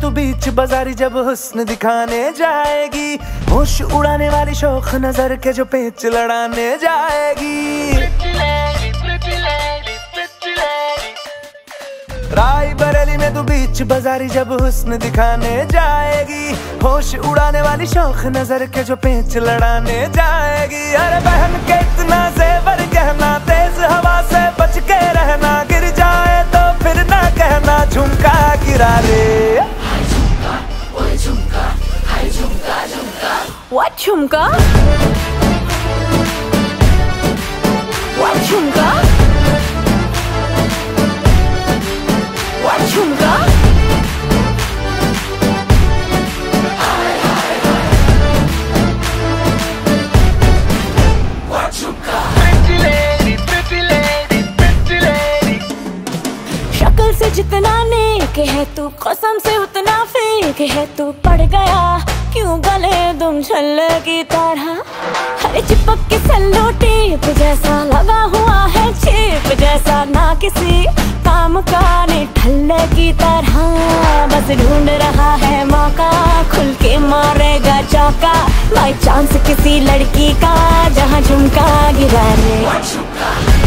तू बीच बाजारी जब हुस्न दिखाने जाएगी, होश उड़ाने वाली शौक नजर के जो पेच लड़ाने जाएगी। राय बरेली में तू बीच बाजारी जब हुस्न दिखाने जाएगी, होश उड़ाने वाली शौक नजर के जो पेच लड़ाने जाएगी। अरे बहन के इतना जेवर गहना, तेज हवा से बच के रहना, गिर जाए तो फिर ना कहना झुमका गिरा रे। What झुमका? What झुमका? What झुमका? What झुमका? Pretty lady, pretty lady, pretty lady। शक्ल से जितना नेक है तू, कसम से उतना फेक है तू। पड़ गया क्यों गले तुम छल्ले की तरह, हर चिपक के सल्लो टेप जैसा लगा हुआ है चेप जैसा, ना किसी काम का ठल्ले की तरह। बस ढूंढ रहा है मौका, खुल के मारेगा चौका, बाई चांस किसी लड़की का जहाँ झुमका गिरा रे।